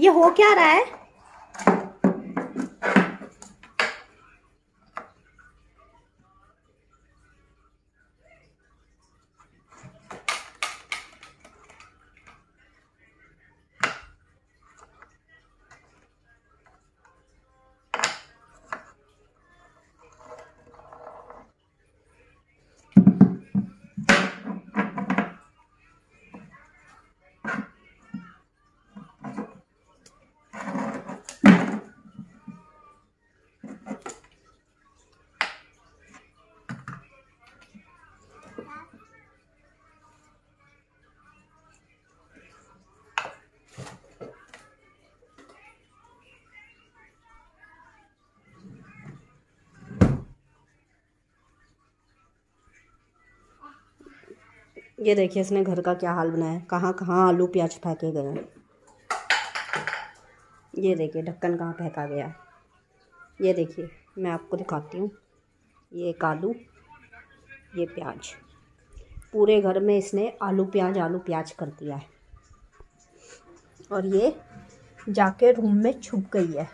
ये हो क्या रहा है? ये देखिए इसने घर का क्या हाल बनाया है। कहाँ कहाँ आलू प्याज फेंके गए हैं। ये देखिए ढक्कन कहाँ फेंका गया। ये देखिए मैं आपको दिखाती हूँ। ये एक आलू, ये प्याज, पूरे घर में इसने आलू प्याज कर दिया है। और ये जाके रूम में छुप गई है।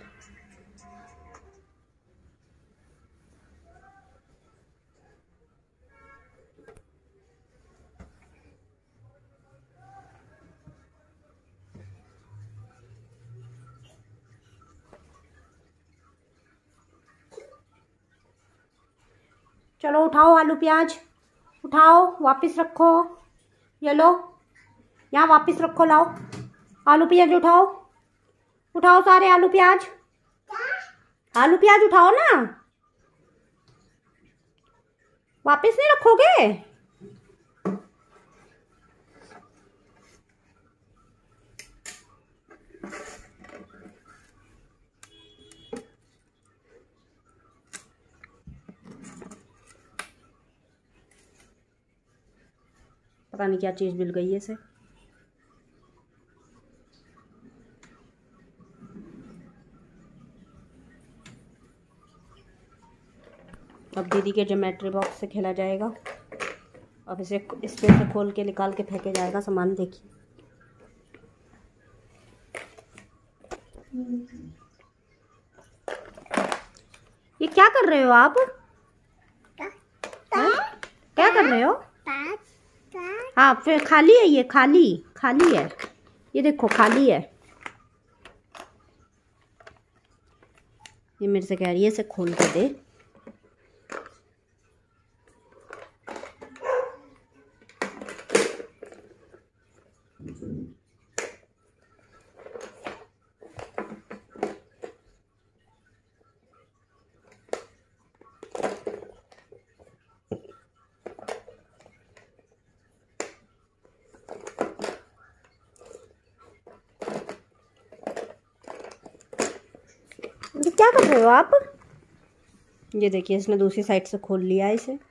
चलो उठाओ आलू प्याज, उठाओ वापस रखो। ये लो, यहाँ वापस रखो, लाओ आलू प्याज उठाओ। उठाओ सारे आलू प्याज उठाओ ना। वापस नहीं रखोगे? पता नहीं क्या चीज़ मिल गई है इसे। अब दीदी के ज्योमेट्री बॉक्स से खेला जाएगा। अब इसे इसमें से खोल के निकाल के फेंके जाएगा सामान। देखिए ये क्या कर रहे हो आप? क्या कर रहे हो? हाँ फिर खाली है, ये खाली है। ये देखो खाली है। ये मेरे से कह रही है इसे खोल के दे। ये क्या कर रहे हो आप? ये देखिए इसने दूसरी साइड से खोल लिया है इसे।